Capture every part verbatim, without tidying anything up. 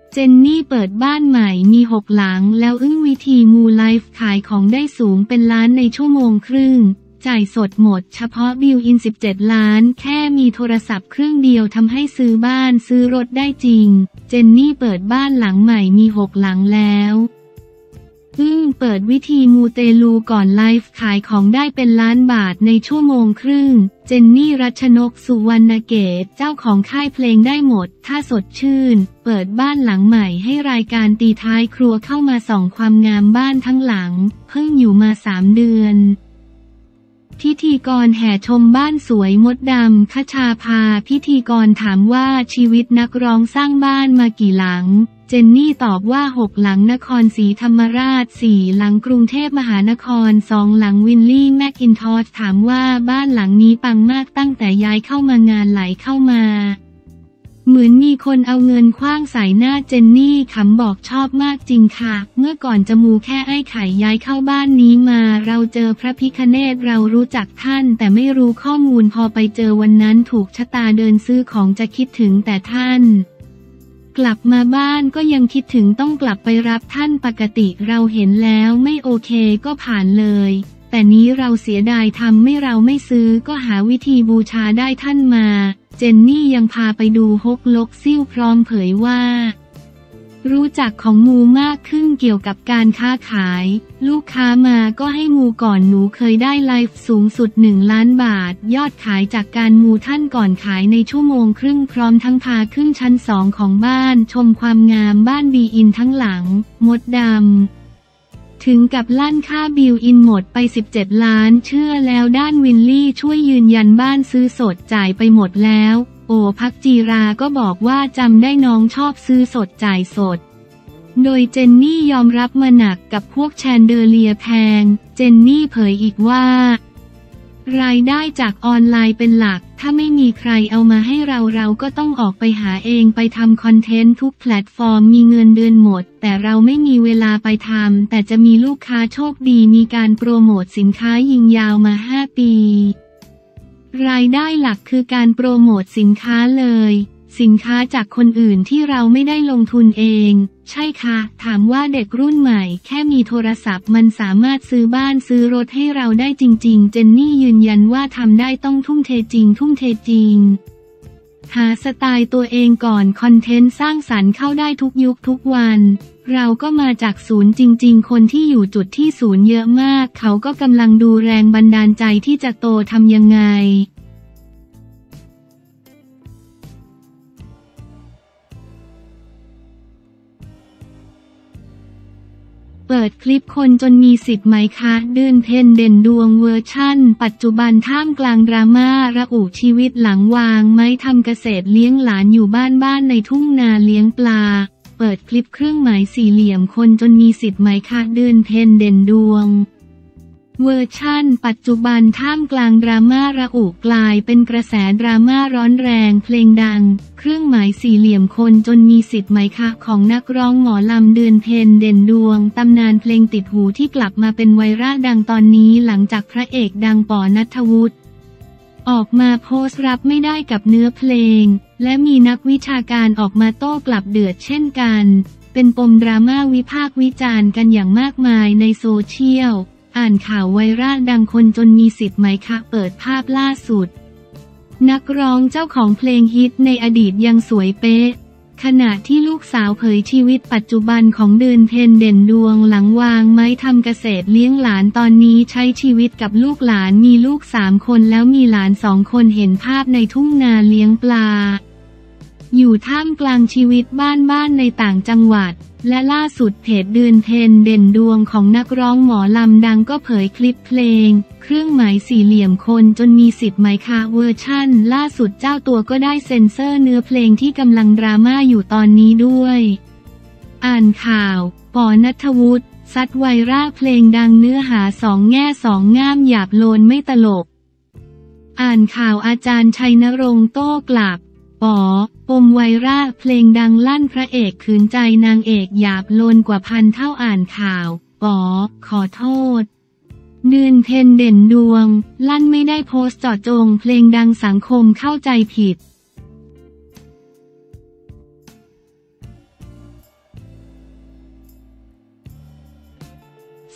เจนนี่เปิดบ้านใหม่มีหกหลังแล้วอึ้งวิธีมูไลฟ์ขายของได้สูงเป็นล้านในชั่วโมงครึ่งจ่ายสดหมดเฉพาะบิลอินสิบเจ็ดล้านแค่มีโทรศัพท์เครื่องเดียวทำให้ซื้อบ้านซื้อรถได้จริงเจนนี่เปิดบ้านหลังใหม่มีหกหลังแล้วอึ้งเปิดวิธีมูเตลูก่อนไลฟ์ขายของได้เป็นล้านบาทในชั่วโมงครึ่งเจนนี่รัชนกสุวรรณเกตเจ้าของค่ายเพลงได้หมดถ้าสดชื่นเปิดบ้านหลังใหม่ให้รายการตีท้ายครัวเข้ามาส่องความงามบ้านทั้งหลังเพิ่งอยู่มาสามเดือนพิธีกรแห่ชมบ้านสวยมดดำคชาภาพิธีกรถามว่าชีวิตนักร้องสร้างบ้านมากี่หลังเจนนี่ตอบว่าหกหลังนครศรีธรรมราชสี่หลังกรุงเทพมหานครสองหลังวินลี่แมคอินทอชถามว่าบ้านหลังนี้ปังมากตั้งแต่ย้ายเข้ามางานไหลเข้ามาเหมือนมีคนเอาเงินขว้างใส่หน้าเจนนี่ขำบอกชอบมากจริงค่ะเมื่อก่อนจะมูแค่ไอ้ไข่ย้ายเข้าบ้านนี้มาเราเจอพระพิฆเนศเรารู้จักท่านแต่ไม่รู้ข้อมูลพอไปเจอวันนั้นถูกชะตาเดินซื้อของจะคิดถึงแต่ท่านกลับมาบ้านก็ยังคิดถึงต้องกลับไปรับท่านปกติเราเห็นแล้วไม่โอเคก็ผ่านเลยแต่นี้เราเสียดายทำไม่เราไม่ซื้อก็หาวิธีบูชาได้ท่านมาเจนนี่ยังพาไปดูฮกลกซิ่วพร้อมเผยว่ารู้จักของมูมากขึ้นเกี่ยวกับการค้าขายลูกค้ามาก็ให้มูก่อนหนูเคยได้ไลฟ์สูงสุดหนึ่งล้านบาทยอดขายจากการมูท่านก่อนขายในชั่วโมงครึ่งพร้อมทั้งพาขึ้นชั้นสองของบ้านชมความงามบ้านบีอินทั้งหลังมดดำถึงกับลั่นค่าบิลอินหมดไปสิบเจ็ดล้านเชื่อแล้วด้านวินลี่ช่วยยืนยันบ้านซื้อสดจ่ายไปหมดแล้วโอภักจีราก็บอกว่าจำได้น้องชอบซื้อสดจ่ายสดโดยเจนนี่ยอมรับมาหนักกับพวกแชนเดอเลียแพงเจนนี่เผยอีกว่ารายได้จากออนไลน์เป็นหลักถ้าไม่มีใครเอามาให้เราเราก็ต้องออกไปหาเองไปทำคอนเทนต์ทุกแพลตฟอร์มมีเงินเดือนหมดแต่เราไม่มีเวลาไปทำแต่จะมีลูกค้าโชคดีมีการโปรโมทสินค้ายิงยาวมาห้าปีรายได้หลักคือการโปรโมทสินค้าเลยสินค้าจากคนอื่นที่เราไม่ได้ลงทุนเองใช่ค่ะถามว่าเด็กรุ่นใหม่แค่มีโทรศัพท์มันสามารถซื้อบ้านซื้อรถให้เราได้จริงๆเจนนี่ยืนยันว่าทำได้ต้องทุ่มเทจริงทุ่มเทจริงหาสไตล์ตัวเองก่อนคอนเทนต์สร้างสรรค์เข้าได้ทุกยุคทุกวันเราก็มาจากศูนย์จริงๆคนที่อยู่จุดที่ศูนย์เยอะมากเขาก็กำลังดูแรงบันดาลใจที่จะโตทำยังไงเปิดคลิปคนจนมีสิทธิ์ไหมคะเดือนเพ็ญเด่นดวงเวอร์ชั่นปัจจุบันท่ามกลางดราม่าระอุชีวิตหลังวางไม้ทำเกษตรเลี้ยงหลานอยู่บ้านบ้านในทุ่งนาเลี้ยงปลาเปิดคลิปเครื่องหมายสี่เหลี่ยมคนจนมีสิทธิ์ไหมคะเดือนเพ็ญเด่นดวงเวอร์ชั่นปัจจุบันท่ามกลางดราม่าระอุกลายเป็นกระแสดราม่าร้อนแรงเพลงดังเครื่องหมายสี่เหลี่ยมคนจนมีสิทธิ์ไหมคะของนักร้องหมอลำเดือนเพ็ญเด่นดวงตำนานเพลงติดหูที่กลับมาเป็นไวรัลดังตอนนี้หลังจากพระเอกดังปอ ณัฐวุฒิออกมาโพสต์รับไม่ได้กับเนื้อเพลงและมีนักวิชาการออกมาโต้กลับเดือดเช่นกันเป็นปมดราม่าวิพากษ์วิจารณ์กันอย่างมากมายในโซเชียลอ่านข่าวไวรัลดังคนจนมีสิทธิ์ไหมคะเปิดภาพล่าสุดนักร้องเจ้าของเพลงฮิตในอดีตยังสวยเป๊ะขณะที่ลูกสาวเผยชีวิตปัจจุบันของเดือนเพ็ญเด่นดวงหลังวางไม้ทำเกษตรเลี้ยงหลานตอนนี้ใช้ชีวิตกับลูกหลานมีลูกสามคนแล้วมีหลานสองคนเห็นภาพในทุ่งนาเลี้ยงปลาอยู่ท่ามกลางชีวิตบ้านบ้านในต่างจังหวัดและล่าสุดเพจเดือนเพ็ญเด่นดวงของนักร้องหมอลำดังก็เผยคลิปเพลงเครื่องหมายสี่เหลี่ยมคนจนมีสิทธิ์ไหมคะเวอร์ชั่นล่าสุดเจ้าตัวก็ได้เซ็นเซอร์เนื้อเพลงที่กำลังดราม่าอยู่ตอนนี้ด้วยอ่านข่าวปอ ณัฐวุฒิซัดไวรัลเพลงดังเนื้อหาสองแง่สองง่ามหยาบโลนไม่ตลกอ่านข่าวอาจารย์ชัยนรงค์โต้กลับปอปมไวรัลเพลงดังลั่นพระเอกขืนใจนางเอกหยาบโลนกว่าพันเท่าอ่านข่าวปอขอโทษเดือนเพ็ญเด่นดวงลั่นไม่ได้โพสต์เจาะจงเพลงดังสังคมเข้าใจผิด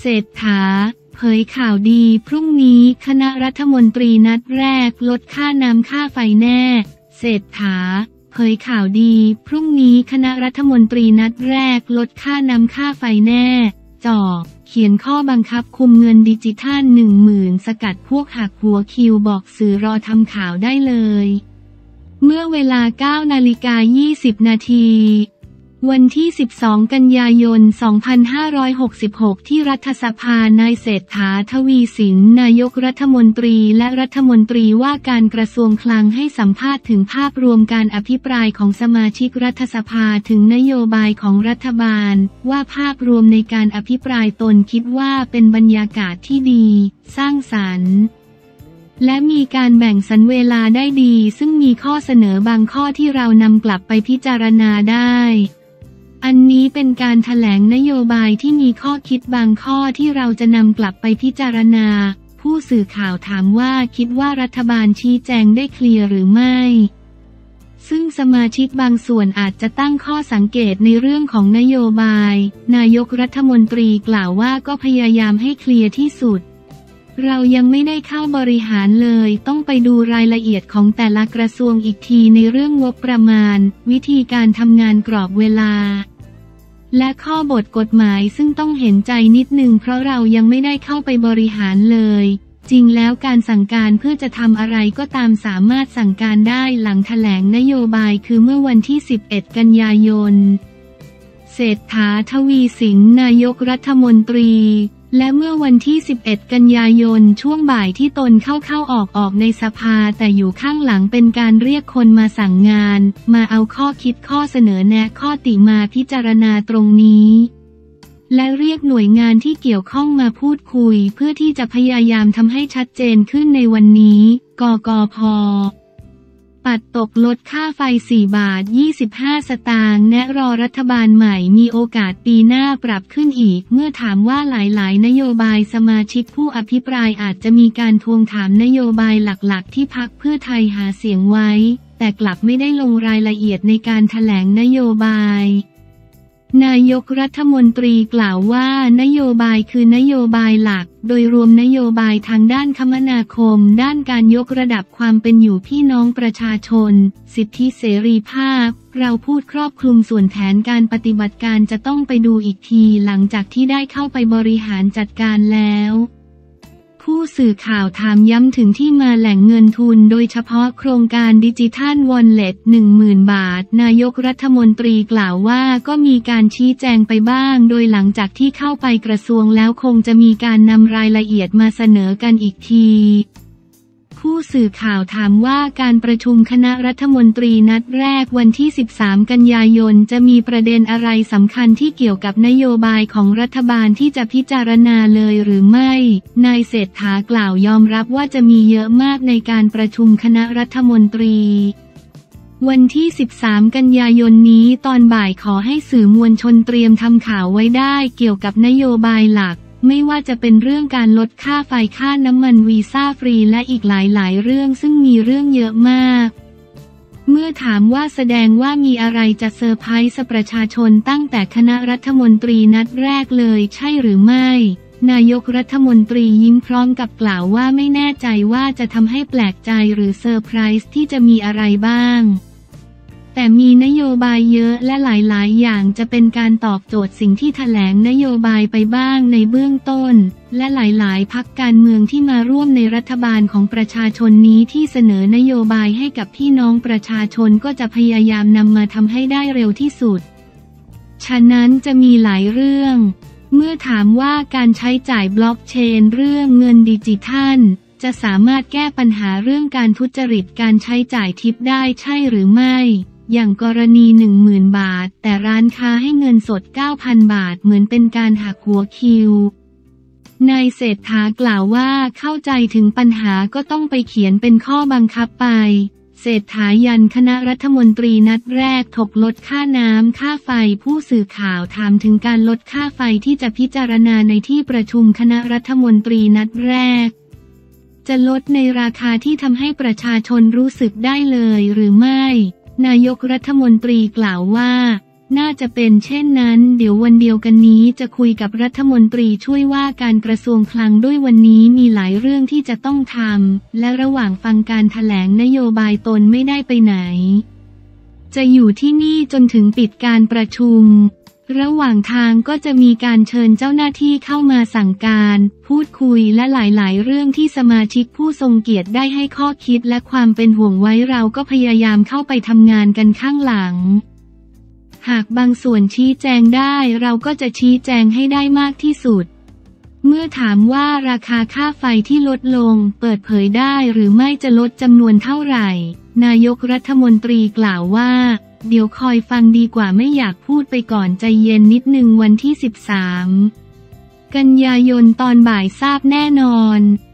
เศรษฐาเผยข่าวดีพรุ่งนี้คณะรัฐมนตรีนัดแรกลดค่าน้ำค่าไฟแน่เศรษฐาเผยข่าวดีพรุ่งนี้คณะรัฐมนตรีนัดแรกลดค่าน้ำค่าไฟแน่จ่อเขียนข้อบังคับคุมเงินดิจิทัลหนึ่งหมื่นสกัดพวกหักหัวคิวบอกสื่อรอทำข่าวได้เลยเมื่อเวลา เก้านาฬิกายี่สิบนาทีวันที่ สิบสอง กันยายน สองพันห้าร้อยหกสิบหก ที่รัฐสภานายเศรษฐา ทวีสินนายกรัฐมนตรีและรัฐมนตรีว่าการกระทรวงคลังให้สัมภาษณ์ถึงภาพรวมการอภิปรายของสมาชิกรัฐสภาถึงนโยบายของรัฐบาลว่าภาพรวมในการอภิปรายตนคิดว่าเป็นบรรยากาศที่ดีสร้างสรรค์และมีการแบ่งสรรเวลาได้ดีซึ่งมีข้อเสนอบางข้อที่เรานำกลับไปพิจารณาได้อันนี้เป็นการแถลงนโยบายที่มีข้อคิดบางข้อที่เราจะนำกลับไปพิจารณาผู้สื่อข่าวถามว่าคิดว่ารัฐบาลชี้แจงได้เคลียร์หรือไม่ซึ่งสมาชิกบางส่วนอาจจะตั้งข้อสังเกตในเรื่องของนโยบายนายกรัฐมนตรีกล่าวว่าก็พยายามให้เคลียร์ที่สุดเรายังไม่ได้เข้าบริหารเลยต้องไปดูรายละเอียดของแต่ละกระทรวงอีกทีในเรื่องงบประมาณวิธีการทำงานกรอบเวลาและข้อบทกฎหมายซึ่งต้องเห็นใจนิดนึงเพราะเรายังไม่ได้เข้าไปบริหารเลยจริงแล้วการสั่งการเพื่อจะทำอะไรก็ตามสามารถสั่งการได้หลังแถลงนโยบายคือเมื่อวันที่สิบเอ็ดกันยายนเศรษฐา ทวีสินนายกรัฐมนตรีและเมื่อวันที่สิบเอ็ดกันยายนช่วงบ่ายที่ตนเข้าเข้าออกออกในสภาแต่อยู่ข้างหลังเป็นการเรียกคนมาสั่งงานมาเอาข้อคิดข้อเสนอแนะข้อติมาพิจารณาตรงนี้และเรียกหน่วยงานที่เกี่ยวข้องมาพูดคุยเพื่อที่จะพยายามทำให้ชัดเจนขึ้นในวันนี้กกพ.ปัดตกลดค่าไฟสี่บาทยี่สิบห้าสตางค์แนะรอรัฐบาลใหม่มีโอกาสปีหน้าปรับขึ้นอีกเมื่อถามว่าหลายๆนโยบายสมาชิกผู้อภิปรายอาจจะมีการทวงถามนโยบายหลักๆที่พรรคเพื่อไทยหาเสียงไว้แต่กลับไม่ได้ลงรายละเอียดในการแถลงนโยบายนายกรัฐมนตรีกล่าวว่านโยบายคือนโยบายหลักโดยรวมนโยบายทางด้านคมนาคมด้านการยกระดับความเป็นอยู่พี่น้องประชาชนสิทธิเสรีภาพเราพูดครอบคลุมส่วนแผนการปฏิบัติการจะต้องไปดูอีกทีหลังจากที่ได้เข้าไปบริหารจัดการแล้วผู้สื่อข่าวถามย้ำถึงที่มาแหล่งเงินทุนโดยเฉพาะโครงการดิจิทัลวอลเล็ต หนึ่งหมื่น บาทนายกรัฐมนตรีกล่าวว่าก็มีการชี้แจงไปบ้างโดยหลังจากที่เข้าไปกระทรวงแล้วคงจะมีการนำรายละเอียดมาเสนอกันอีกทีผู้สื่อข่าวถามว่าการประชุมคณะรัฐมนตรีนัดแรกวันที่สิบสามกันยายนจะมีประเด็นอะไรสำคัญที่เกี่ยวกับนโยบายของรัฐบาลที่จะพิจารณาเลยหรือไม่นายเศรษฐากล่าวยอมรับว่าจะมีเยอะมากในการประชุมคณะรัฐมนตรีวันที่สิบสามกันยายนนี้ตอนบ่ายขอให้สื่อมวลชนเตรียมทำข่าวไว้ได้เกี่ยวกับนโยบายหลักไม่ว่าจะเป็นเรื่องการลดค่าไฟค่าน้ำมันวีซ่าฟรีและอีกหลายๆเรื่องซึ่งมีเรื่องเยอะมากเมื่อถามว่าแสดงว่ามีอะไรจะเซอร์ไพรส์ประชาชนตั้งแต่คณะรัฐมนตรีนัดแรกเลยใช่หรือไม่นายกรัฐมนตรียิ้มพร้อมกับกล่าวว่าไม่แน่ใจว่าจะทำให้แปลกใจหรือเซอร์ไพรส์ที่จะมีอะไรบ้างแต่มีนโยบายเยอะและหลายๆอย่างจะเป็นการตอบโจทย์สิ่งที่แถลงนโยบายไปบ้างในเบื้องต้นและหลายๆพรรคการเมืองที่มาร่วมในรัฐบาลของประชาชนนี้ที่เสนอนโยบายให้กับพี่น้องประชาชนก็จะพยายามนำมาทำให้ได้เร็วที่สุดฉะนั้นจะมีหลายเรื่องเมื่อถามว่าการใช้จ่ายบล็อกเชนเรื่องเงินดิจิทัลจะสามารถแก้ปัญหาเรื่องการทุจริตการใช้จ่ายทิปได้ใช่หรือไม่อย่างกรณี หนึ่งหมื่น บาทแต่ร้านค้าให้เงินสด เก้าพัน บาทเหมือนเป็นการหักหัวคิวนายเศรษฐากล่าวว่าเข้าใจถึงปัญหาก็ต้องไปเขียนเป็นข้อบังคับไปเศรษฐายันคณะรัฐมนตรีนัดแรกถกลดค่าน้ำค่าไฟผู้สื่อข่าวถามถึงการลดค่าไฟที่จะพิจารณาในที่ประชุมคณะรัฐมนตรีนัดแรกจะลดในราคาที่ทำให้ประชาชนรู้สึกได้เลยหรือไม่นายกรัฐมนตรีกล่าวว่าน่าจะเป็นเช่นนั้นเดี๋ยววันเดียวกันนี้จะคุยกับรัฐมนตรีช่วยว่าการกระทรวงคลังด้วยวันนี้มีหลายเรื่องที่จะต้องทำและระหว่างฟังการแถลงนโยบายตนไม่ได้ไปไหนจะอยู่ที่นี่จนถึงปิดการประชุมระหว่างทางก็จะมีการเชิญเจ้าหน้าที่เข้ามาสั่งการพูดคุยและหลายๆเรื่องที่สมาชิกผู้ทรงเกียรติได้ให้ข้อคิดและความเป็นห่วงไว้เราก็พยายามเข้าไปทำงานกันข้างหลังหากบางส่วนชี้แจงได้เราก็จะชี้แจงให้ได้มากที่สุดเมื่อถามว่าราคาค่าไฟที่ลดลงเปิดเผยได้หรือไม่จะลดจำนวนเท่าไหร่นายกรัฐมนตรีกล่าวว่าเดี๋ยวคอยฟังดีกว่าไม่อยากพูดไปก่อนใจเย็นนิดนึงวันที่สิบสามกันยายนตอนบ่ายทราบแน่นอน